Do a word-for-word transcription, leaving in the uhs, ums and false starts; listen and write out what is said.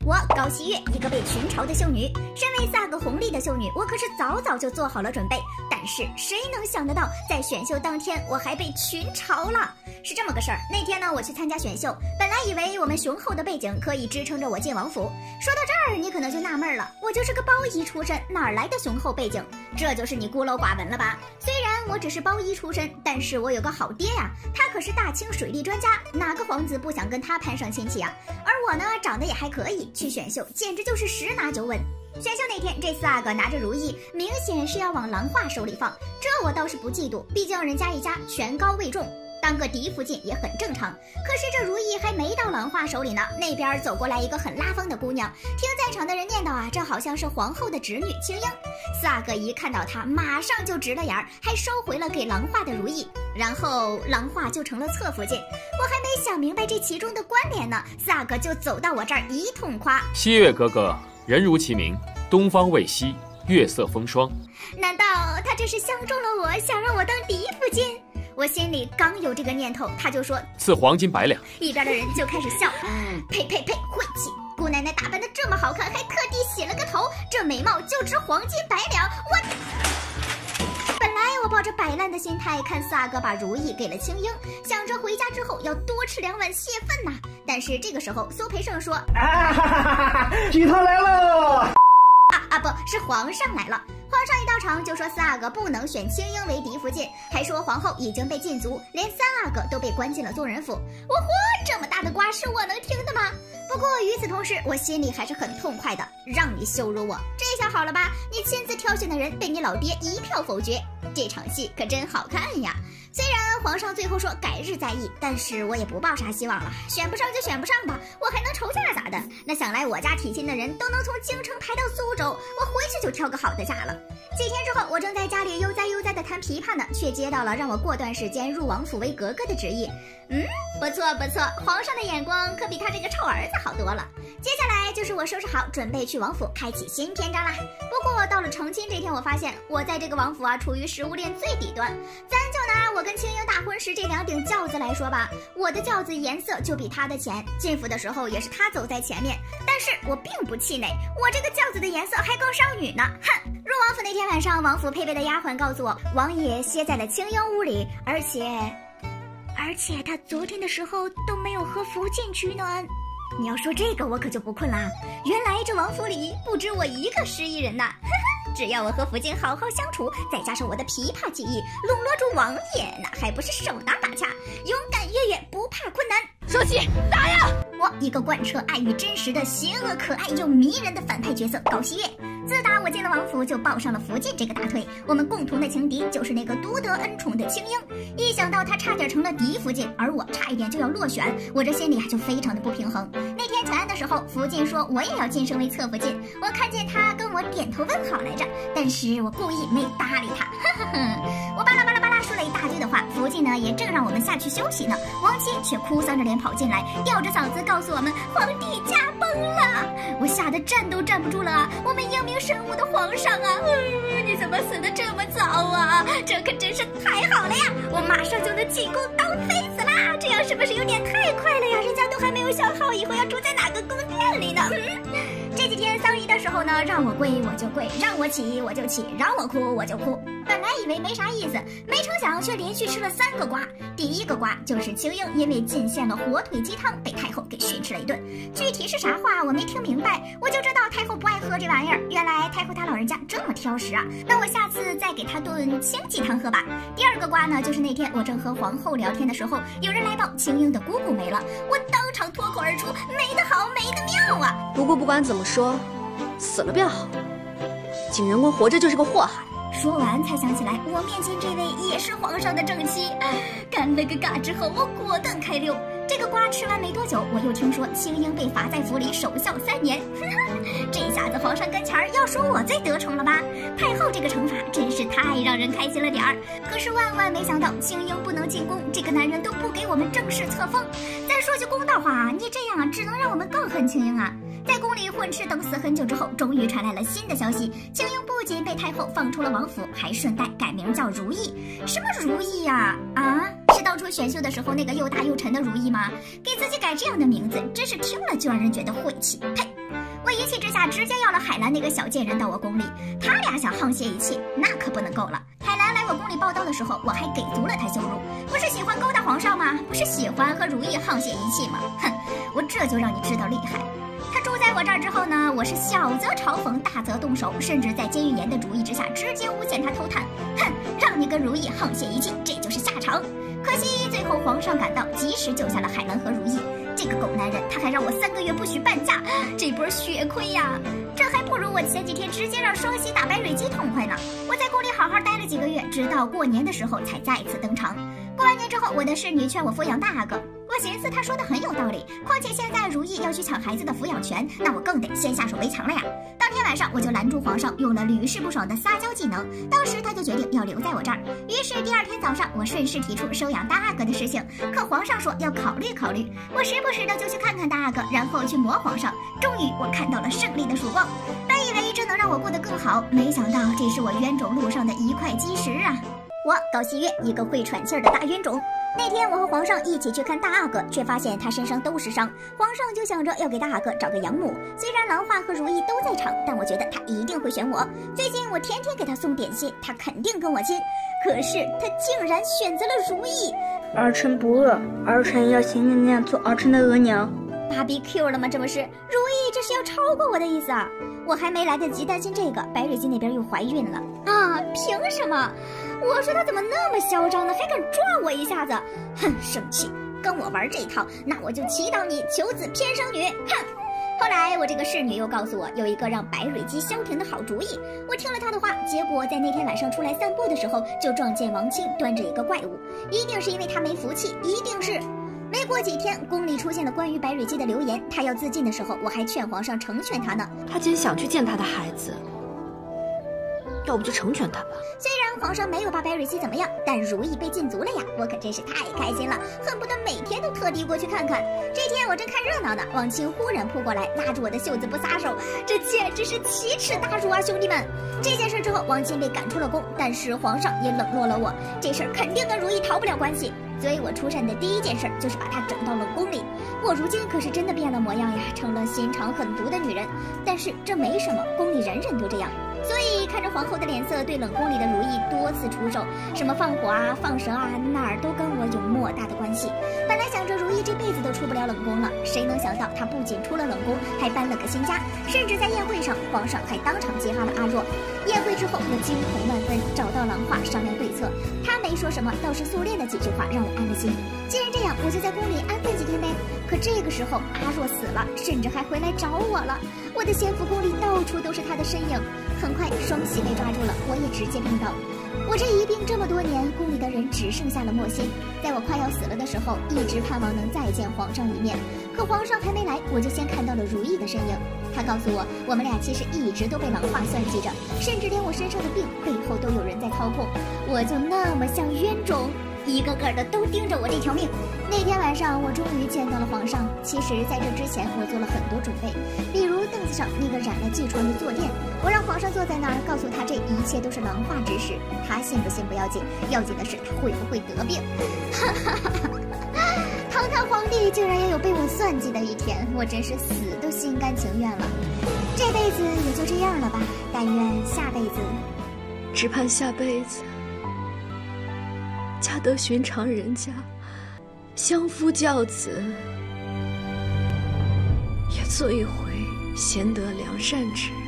我高希月，一个被群嘲的秀女，身为萨个红利的秀女，我可是早早就做好了准备。但是谁能想得到，在选秀当天，我还被群嘲了。是这么个事儿，那天呢，我去参加选秀，本来以为我们雄厚的背景可以支撑着我进王府。说到这儿，你可能就纳闷了，我就是个包衣出身，哪来的雄厚背景？这就是你孤陋寡闻了吧？虽然我只是包衣出身，但是我有个好爹呀，他可是大清水利专家，哪个皇子不想跟他攀上亲戚啊？而我呢，长得也还可以，去选秀简直就是十拿九稳。选秀那天，这四阿哥拿着如意，明显是要往郎画手里放，这我倒是不嫉妒，毕竟人家一家权高位重，当个嫡福晋也很正常。可是这如意还没到郎画手里呢，那边走过来一个很拉风的姑娘，听在场的人念叨啊，这好像是皇后的侄女青樱。四阿哥一看到她，马上就直了眼儿，还收回了给郎画的如意，然后郎画就成了侧福晋。我还没想明白这其中的关联呢，四阿哥就走到我这儿一通夸： 西月哥哥，人如其名，东方未晞，月色风霜。 难道他这是相中了我，想让我当嫡福晋？我心里刚有这个念头，他就说赐黄金百两。 一边的人就开始笑，呸呸呸，晦气！姑奶奶打扮的这么好看，还特地洗了个头，这美貌就值黄金百两。我本来我抱着摆烂的心态看四阿哥把如意给了青樱，想着回家之后要多吃两碗泄愤呐。但是这个时候苏培盛说：“ 啊哈哈哈哈，鸡汤来了！” 啊啊，不是皇上来了。皇上一到场就说四阿哥不能选青樱为嫡福晋，还说皇后已经被禁足，连三阿哥都被关进了宗人府。我嚯，这么大的瓜是我能听的吗？不过与此同时，我心里还是很痛快的，让你羞辱我，这下好了吧？你亲自挑选的人被你老爹一票否决，这场戏可真好看呀！虽然皇上最后说改日再议，但是我也不抱啥希望了，选不上就选不上吧，我还能愁嫁咋的？那想来我家提亲的人都能从京城排到苏州，我回去就挑个好的嫁了。几天之后，我正在家里悠哉悠哉的弹琵琶呢，却接到了让我过段时间入王府为格格的旨意。嗯，不错不错，皇上的眼光可比他这个臭儿子好多了。接下来就是我收拾好，准备去王府开启新篇章啦。不过到了成亲这天，我发现我在这个王府啊，处于食物链最底端。咱就拿我跟青樱大婚时这两顶轿子来说吧，我的轿子颜色就比他的浅，进府的时候也是他走在前面。但是我并不气馁，我这个轿子的颜色还更少女呢。哼！入王府那天晚上，王府配备的丫鬟告诉我，王爷歇在了青樱屋里，而且，而且他昨天的时候都没有和福晋取暖。你要说这个，我可就不困啦。原来这王府里不止我一个失忆人呐！呵呵，只要我和福晋好好相处，再加上我的琵琶技艺，笼络住王爷，那还不是手拿把掐，勇敢跃跃，不怕困难。 收起，打呀！ 我一个贯彻爱与真实的邪恶可爱又迷人的反派角色高希月。自打我进了王府，就抱上了福晋这个大腿。我们共同的情敌就是那个独得恩宠的青樱。一想到他差点成了嫡福晋，而我差一点就要落选，我这心里啊就非常的不平衡。那天请安的时候，福晋说我也要晋升为侧福晋，我看见他跟我点头问好来着，但是我故意没搭理他。呵呵呵，我巴拉巴拉巴拉说了一大堆的话，福晋呢也正让我们下去休息呢，王妻却哭丧着脸跑进来，吊着嗓子告诉我们皇帝驾崩了。我吓得站都站不住了，我们英明神武的皇上啊，嗯，你怎么死得这么早啊？这可真是太好了呀！我马上就能进宫当妃子啦！这样是不是有点太快了呀？人家都还没有想好以后要住在哪个宫殿里呢。嗯，这几天丧仪的时候呢，让我跪我就跪，让我起我就起，让我哭我就哭。本来以为没啥意思，没成想却连续吃了三个瓜。第一个瓜就是青樱因为进献了火腿鸡汤，被太后给训斥了一顿。具体是啥话我没听明白，我就知道太后不爱喝这玩意儿。原来太后她老人家这么挑食啊！那我下次再给她炖清鸡汤喝吧。第二个瓜呢，就是那天我正和皇后聊天的时候，有人来报青樱的姑姑没了，我当场脱口而出：没得好，没得妙啊！ 不过不管怎么说，死了便好，景仁宫活着就是个祸害。 说完才想起来，我面前这位也是皇上的正妻。干了个嘎之后，我果断开溜。这个瓜吃完没多久，我又听说青樱被罚在府里守孝三年。这下子皇上跟前儿要说我最得宠了吧？太后这个惩罚真是太让人开心了点儿。可是万万没想到，青樱不能进宫，这个男人都不给我们正式册封。再说句公道话，你这样只能让我们更恨青樱啊！在宫里混吃等死很久之后，终于传来了新的消息，青樱不仅被太后放出了王府，还顺带改名叫如意。什么如意呀？啊，是当初选秀的时候那个又大又沉的如意吗？给自己改这样的名字，真是听了就让人觉得晦气。呸！ 我一气之下直接要了海兰那个小贱人到我宫里，他俩想沆瀣一气，那可不能够了。海兰来我宫里报道的时候，我还给足了他羞辱，不是喜欢勾搭皇上吗？不是喜欢和如意沆瀣一气吗？哼，我这就让你知道厉害。他住在我这儿之后呢，我是小则嘲讽，大则动手，甚至在监狱严的主意之下，直接诬陷他偷探。哼，让你跟如意沆瀣一气，这就是下场。可惜最后皇上赶到，及时救下了海兰和如意。这个狗男人，他还让我三个月不许半价，这波血亏呀！这还不如我前几天直接让双喜打白蕊姬痛快呢。我在宫里好好待了几个月，直到过年的时候才再次登场。过完年之后，我的侍女劝我抚养大阿哥，我寻思她说的很有道理，况且现在如意要去抢孩子的抚养权，那我更得先下手为强了呀。当天晚上我就拦住皇上，用了屡试不爽的撒娇技能，当时他就决定要留在我这儿。于是第二天早上，我顺势提出收养大阿哥的事情，可皇上说要考虑考虑。我时不时的就去看看大阿哥，然后去磨皇上。终于我看到了胜利的曙光，本以为这能让我过得更好，没想到这是我冤种路上的一块基石啊！我高希月，一个会喘气儿的大冤种。那天我和皇上一起去看大阿哥，却发现他身上都是伤。皇上就想着要给大阿哥找个养母。虽然兰花和如意都在场，但我觉得他一定会选我。最近我天天给他送点心，他肯定跟我亲。可是他竟然选择了如意。 儿臣不饿，儿臣要谢娘娘做儿臣的额娘。 芭比 Q 了吗？这不是如意，这是要超过我的意思啊！我还没来得及担心这个，白蕊姬那边又怀孕了啊！凭什么？我说他怎么那么嚣张呢？还敢抓我一下子？哼，生气！跟我玩这套，那我就祈祷你求子偏生女！哼！后来我这个侍女又告诉我有一个让白蕊姬消停的好主意，我听了她的话，结果在那天晚上出来散步的时候，就撞见王清端着一个怪物，一定是因为他没福气，一定是。没过几天，宫里出现了关于白蕊姬的流言，她要自尽的时候，我还劝皇上成全她呢。 他既然想去见他的孩子，要不就成全他吧。 虽然皇上没有把白蕊姬怎么样，但如意被禁足了呀，我可真是太开心了，恨不得每天都特地过去看看。这天我正看热闹呢，王清忽然扑过来，拉住我的袖子不撒手，这简直是奇耻大辱啊，兄弟们！这件事之后，王清被赶出了宫，但是皇上也冷落了我，这事儿肯定跟如意逃不了关系。所以我出山的第一件事就是把她整到冷宫里。我如今可是真的变了模样呀，成了心肠狠毒的女人。但是这没什么，宫里人人都这样。所以看着皇后的脸色，对冷宫里的如意多次出手，什么放火啊、放蛇啊，哪儿都跟我有莫大的关系。本来想着如意这辈子都出不了冷宫了，谁能想到她不仅出了冷宫，还搬了个新家，甚至在宴会上，皇上还当场揭发了阿若。宴会之后，我惊恐万分，找到兰花商量对策。她没说什么，倒是素练了几句话，让我安了心。既然这样，我就在宫里安分几天呗。可这个时候，阿若死了，甚至还回来找我了。我的仙府宫里到处都是她的身影。很快，双喜被抓住了，我也直接病倒。我这一病这么多年，宫里的人只剩下了莫心。在我快要死了的时候，一直盼望能再见皇上一面，可皇上还没来，我就先看到了如意的身影。他告诉我，我们俩其实一直都被狼化算计着，甚至连我身上的病背后都有人在操控。我就那么像冤种，一个个的都盯着我这条命。那天晚上，我终于见到了皇上。其实，在这之前，我做了很多准备，比如凳子上那个染了疥疮的坐垫，我让皇上坐在那儿，告诉他这一切都是狼化之事，他信不信不要紧，要紧的是他会不会得病。哈哈哈哈！堂堂皇帝竟然也有被我算计的一天，我真是死都心甘情愿了。这辈子也就这样了吧，但愿下辈子， 只盼下辈子嫁得寻常人家，相夫教子，也做一回贤德良善之人。